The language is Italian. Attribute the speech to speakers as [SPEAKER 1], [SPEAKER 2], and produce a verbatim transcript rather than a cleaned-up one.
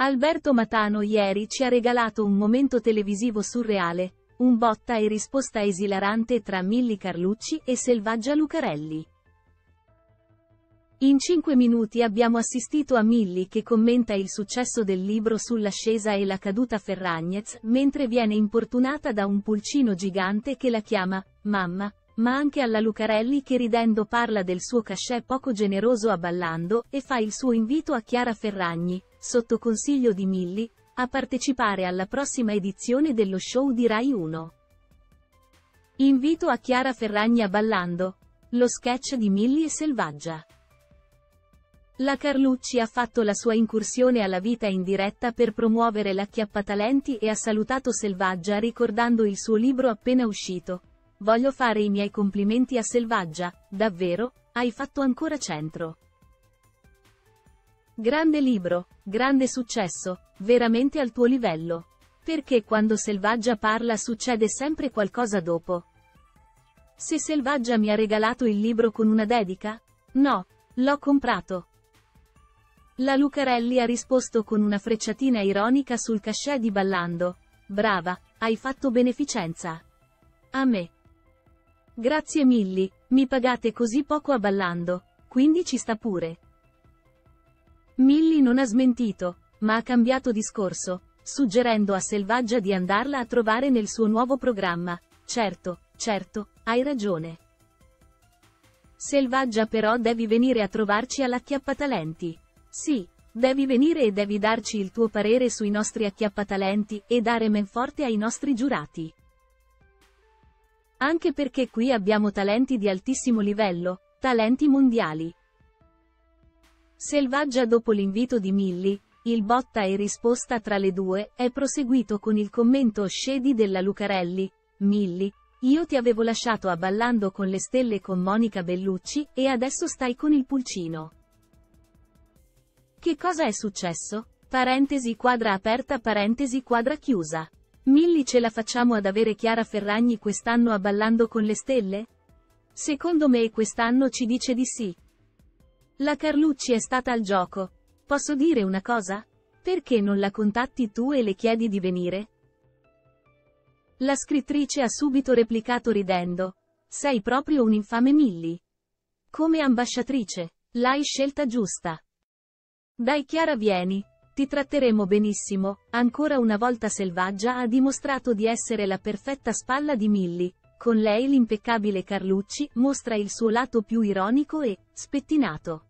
[SPEAKER 1] Alberto Matano ieri ci ha regalato un momento televisivo surreale, un botta e risposta esilarante tra Milly Carlucci e Selvaggia Lucarelli. In cinque minuti abbiamo assistito a Milly che commenta il successo del libro sull'ascesa e la caduta Ferragnez, mentre viene importunata da un pulcino gigante che la chiama mamma, ma anche alla Lucarelli che ridendo parla del suo cachet poco generoso a Ballando e fa il suo invito a Chiara Ferragni, sotto consiglio di Milly, a partecipare alla prossima edizione dello show di Rai uno. Invito a Chiara Ferragni a Ballando. Lo sketch di Milly e Selvaggia. La Carlucci ha fatto la sua incursione alla vita in diretta per promuovere l'Acchiappatalenti e ha salutato Selvaggia ricordando il suo libro appena uscito. Voglio fare i miei complimenti a Selvaggia, davvero, hai fatto ancora centro. Grande libro, grande successo, veramente al tuo livello. Perché quando Selvaggia parla succede sempre qualcosa dopo? Se Selvaggia mi ha regalato il libro con una dedica? No, l'ho comprato. La Lucarelli ha risposto con una frecciatina ironica sul cachet di Ballando. Brava, hai fatto beneficenza. A me. Grazie Milly, mi pagate così poco a Ballando, quindi ci sta pure. Milly non ha smentito, ma ha cambiato discorso, suggerendo a Selvaggia di andarla a trovare nel suo nuovo programma. Certo, certo, hai ragione. Selvaggia però devi venire a trovarci all'Acchiappatalenti. Sì, devi venire e devi darci il tuo parere sui nostri acchiappatalenti e dare men forte ai nostri giurati. Anche perché qui abbiamo talenti di altissimo livello, talenti mondiali. Selvaggia dopo l'invito di Milly, il botta e risposta tra le due, è proseguito con il commento scedi della Lucarelli. Milly, io ti avevo lasciato a Ballando con le stelle con Monica Bellucci, e adesso stai con il pulcino. Che cosa è successo? Parentesi quadra aperta parentesi quadra chiusa. Milly ce la facciamo ad avere Chiara Ferragni quest'anno a Ballando con le stelle? Secondo me quest'anno ci dice di sì. La Carlucci è stata al gioco. Posso dire una cosa? Perché non la contatti tu e le chiedi di venire? La scrittrice ha subito replicato ridendo. Sei proprio un'infame Milly. Come ambasciatrice, l'hai scelta giusta. Dai Chiara vieni, ti tratteremo benissimo. Ancora una volta Selvaggia ha dimostrato di essere la perfetta spalla di Milly, con lei l'impeccabile Carlucci mostra il suo lato più ironico e spettinato.